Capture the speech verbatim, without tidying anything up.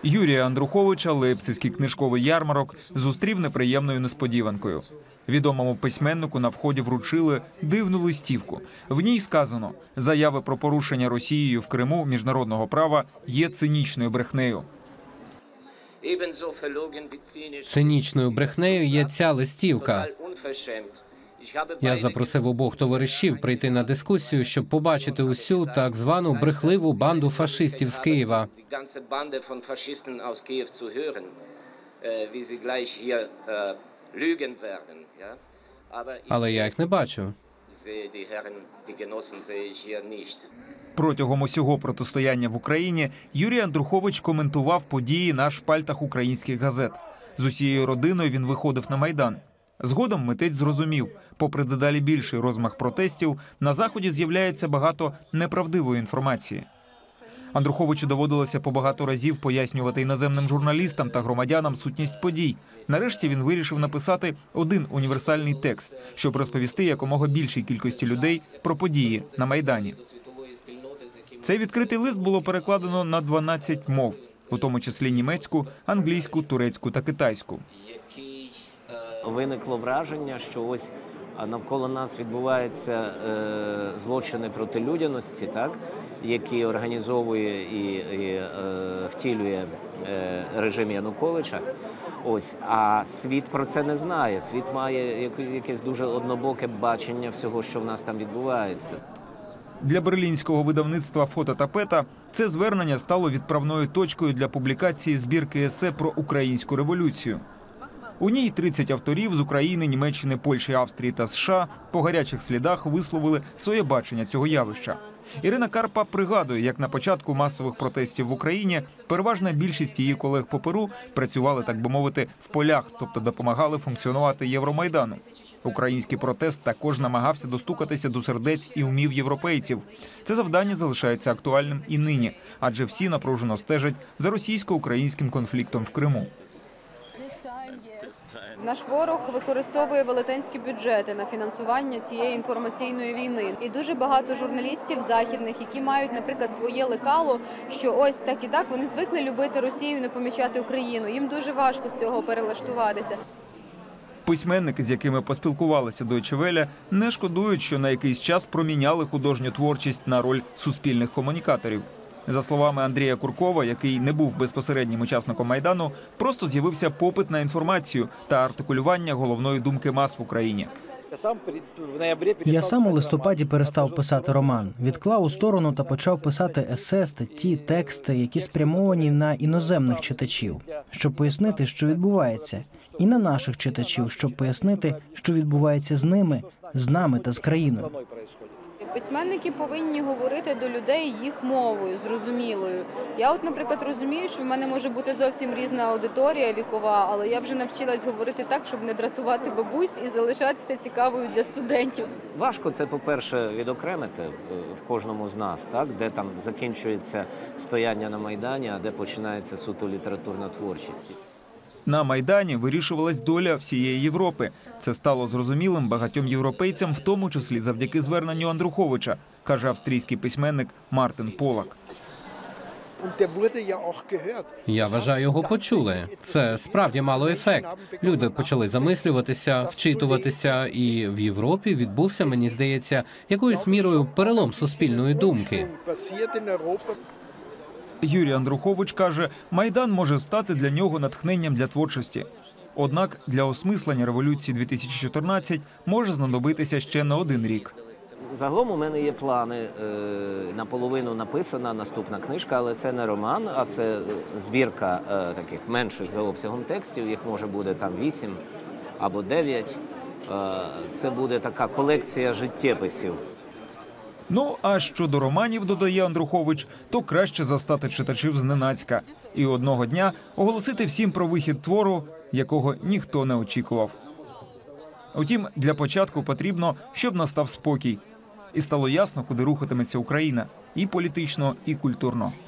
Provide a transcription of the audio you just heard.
Юрія Андруховича Лейпцизький книжковий ярмарок зустрів неприємною несподіванкою. Відомому письменнику на вході вручили дивну листівку. В ній сказано: заяви про порушення Росією в Криму міжнародного права є цинічною брехнею. Цинічною брехнею є ця листівка. Я запросив обох товаришів прийти на дискусію, щоб побачити усю так звану брехливу банду фашистів з Києва. Але я їх не бачу. Протягом усього протистояння в Україні Юрій Андрухович коментував події на шпальтах українських газет. З усією родиною він виходив на Майдан. Згодом митець зрозумів, попри дедалі більший розмах протестів, на Заході з'являється багато неправдивої інформації. Андруховичу доводилося по багато разів пояснювати іноземним журналістам та громадянам сутність подій. Нарешті він вирішив написати один універсальний текст, щоб розповісти якомога більшій кількості людей про події на Майдані. Цей відкритий лист було перекладено на дванадцять мов, у тому числі німецьку, англійську, турецьку та китайську. Виникло враження, що ось навколо нас відбуваються е, злочини проти людяності, так, які організовує і, і е, втілює е, режим Януковича. Ось, а світ про це не знає. Світ має якесь дуже однобоке бачення всього, що в нас там відбувається. Для берлінського видавництва «Фототапета» це звернення стало відправною точкою для публікації збірки есе про українську революцію. У ній тридцять авторів з України, Німеччини, Польщі, Австрії та США по гарячих слідах висловили своє бачення цього явища. Ірина Карпа пригадує, як на початку масових протестів в Україні переважна більшість її колег по Перу працювали, так би мовити, в полях, тобто допомагали функціонувати Євромайдану. Український протест також намагався достукатися до сердець і умів європейців. Це завдання залишається актуальним і нині, адже всі напружено стежать за російсько-українським конфліктом в Криму. Наш ворог використовує велетенські бюджети на фінансування цієї інформаційної війни. І дуже багато журналістів західних, які мають, наприклад, своє лекало, що ось так і так вони звикли любити Росію, не помічати Україну. Їм дуже важко з цього перелаштуватися. Письменники, з якими поспілкувалися Deutsche Welle, не шкодують, що на якийсь час проміняли художню творчість на роль суспільних комунікаторів. За словами Андрія Куркова, який не був безпосереднім учасником Майдану, просто з'явився попит на інформацію та артикулювання головної думки мас в Україні. Я сам у листопаді перестав писати роман, відклав у сторону та почав писати есе, статті, тексти, які спрямовані на іноземних читачів, щоб пояснити, що відбувається, і на наших читачів, щоб пояснити, що відбувається з ними, з нами та з країною. Письменники повинні говорити до людей їх мовою, зрозумілою. Я от, наприклад, розумію, що в мене може бути зовсім різна аудиторія вікова, але я вже навчилась говорити так, щоб не дратувати бабусь і залишатися цікавою для студентів. Важко це, по-перше, відокремити в кожному з нас, так, де там закінчується стояння на Майдані, а де починається суто літературна творчість. На Майдані вирішувалась доля всієї Європи. Це стало зрозумілим багатьом європейцям, в тому числі завдяки зверненню Андруховича, каже австрійський письменник Мартин Полак. Я вважаю, його почули. Це справді мало ефект. Люди почали замислюватися, вчитуватися, і в Європі відбувся, мені здається, якоюсь мірою перелом суспільної думки. Юрій Андрухович каже, Майдан може стати для нього натхненням для творчості. Однак для осмислення революції дві тисячі чотирнадцять може знадобитися ще не один рік. Загалом у мене є плани, наполовину написана наступна книжка, але це не роман, а це збірка таких менших за обсягом текстів, їх може буде там вісім або дев'ять. Це буде така колекція життєписів. Ну, а щодо романів, додає Андрухович, то краще застати читачів зненацька і одного дня оголосити всім про вихід твору, якого ніхто не очікував. Утім, для початку потрібно, щоб настав спокій. І стало ясно, куди рухатиметься Україна – і політично, і культурно.